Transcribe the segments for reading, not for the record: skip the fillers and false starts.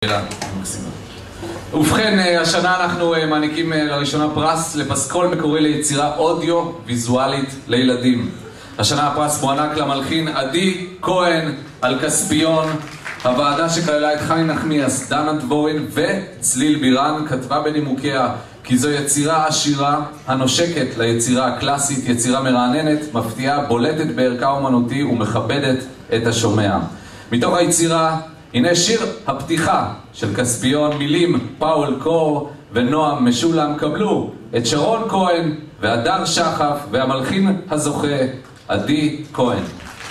ובכן, השנה אנחנו מעניקים לראשונה פרס לפסקול מקורי ליצירה אודיו-ויזואלית לילדים. השנה הפרס מוענק למלחין עדי כהן על כספיון. הוועדה שכללה את חני נחמיאס, דנה דבורין וצליל בירן כתבה בנימוקיה כי זו יצירה עשירה הנושקת ליצירה הקלאסית, יצירה מרעננת, מפתיעה, בולטת בערכה אומנותי ומכבדת את השומע. מתוך היצירה הנה שיר הפתיחה של כספיון, מילים פאול קור ונועם משולם. קבלו את שרון כהן והדר שחף והמלחין הזוכה עדי כהן.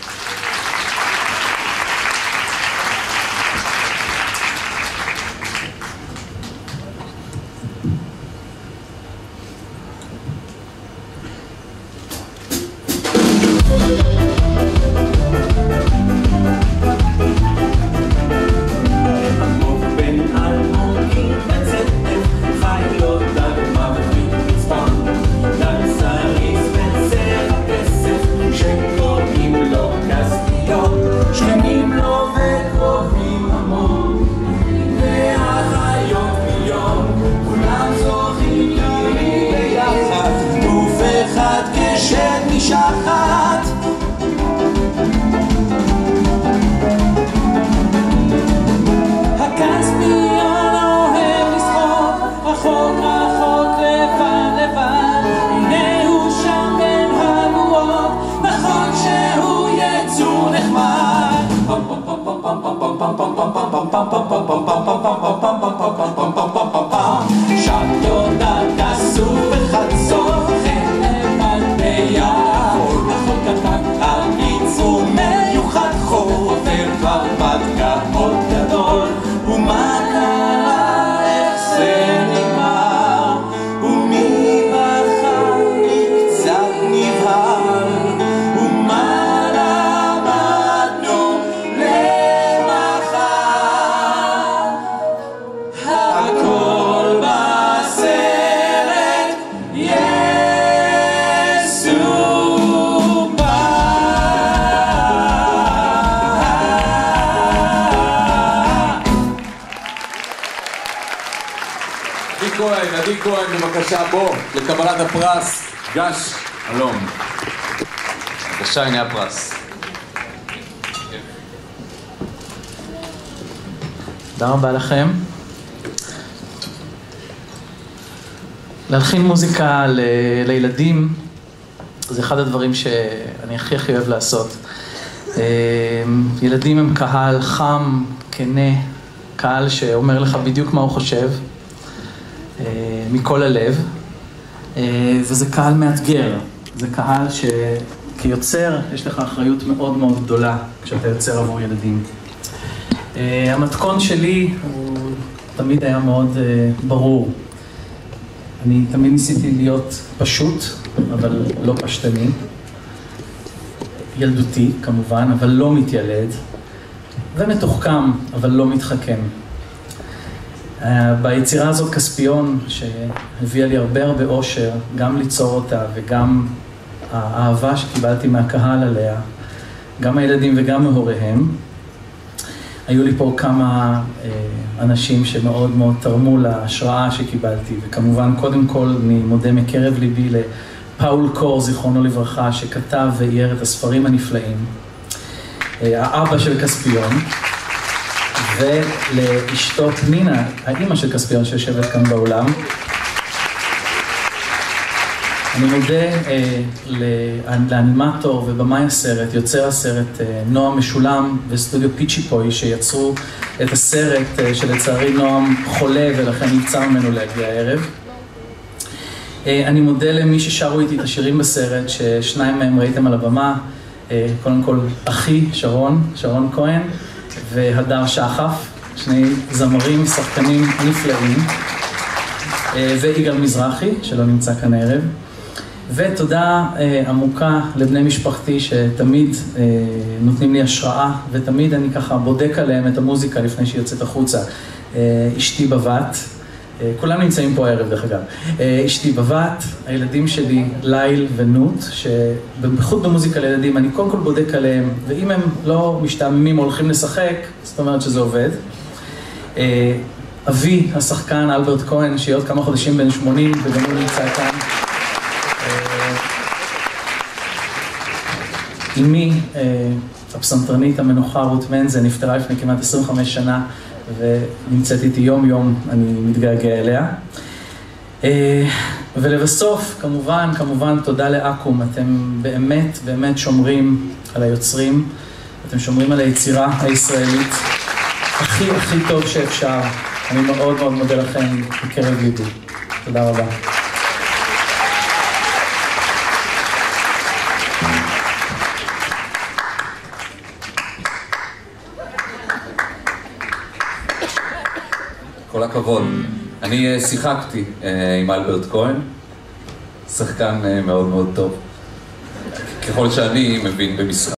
עדי כהן, בבקשה, בוא לקבלת הפרס, גש אלום. בבקשה, הנה הפרס. תודה רבה לכם. להלחין מוזיקה לילדים זה אחד הדברים שאני הכי אוהב לעשות. ילדים הם קהל חם, כנה, קהל שאומר לך בדיוק מה הוא חושב. מכל הלב, וזה קהל מאתגר, זה קהל שכיוצר יש לך אחריות מאוד מאוד גדולה כשאתה יוצר עבור ילדים. המתכון שלי הוא תמיד היה מאוד ברור. אני תמיד ניסיתי להיות פשוט, אבל לא פשטני, ילדותי כמובן, אבל לא מתיילד, ומתוחכם, אבל לא מתחכם. ביצירה הזאת כספיון, שהביאה לי הרבה אושר, גם ליצור אותה וגם האהבה שקיבלתי מהקהל עליה, גם הילדים וגם מהוריהם. היו לי פה כמה אנשים שמאוד מאוד תרמו להשראה שקיבלתי, וכמובן קודם כל אני מודה מקרב ליבי לפאול קור, זיכרונו לברכה, שכתב ואייר את הספרים הנפלאים, האבא של כספיון. ולאשתו פנינה, האמא של כספיון שיושבת כאן באולם. אני מודה לאנימטור ובמאי הסרט, יוצר הסרט נועם משולם וסטודיו פיצ'יפוי שיצרו את הסרט שלצערי נועם חולה ולכן נבצר ממנו להגיע הערב. אני מודה למי ששרו איתי את השירים בסרט, ששניים מהם ראיתם על הבמה, קודם כל אחי שרון כהן והדר שחף, שני זמרים, שחקנים נפלאים, ויגאל מזרחי, שלא נמצא כאן הערב. ותודה עמוקה לבני משפחתי שתמיד נותנים לי השראה, ותמיד אני ככה בודק עליהם את המוזיקה לפני שהיא יוצאת החוצה. אשתי בבת, כולם נמצאים פה הערב דרך אגב. אשתי בבת, הילדים שלי ליל ונות, שבייחוד במוזיקה לילדים אני קודם כל בודק עליהם, ואם הם לא משתעממים או הולכים לשחק, זאת אומרת שזה עובד. אבי השחקן אלברט כהן, שיהיה עוד כמה חודשים בן 80, וגם הוא נמצא כאן. אמי, הפסנתרנית המנוחה רות מנזה, נפטרה לפני כמעט 25 שנה, ונמצאת איתי יום יום, אני מתגעגע אליה. ולבסוף, כמובן, תודה לאקו"ם, אתם באמת שומרים על היוצרים, אתם שומרים על היצירה הישראלית הכי טוב שאפשר. אני מאוד מודה לכם מקרב ליבי. תודה רבה. כל הכבוד. אני שיחקתי עם אלברט כהן, שחקן מאוד טוב, ככל שאני מבין במשחק.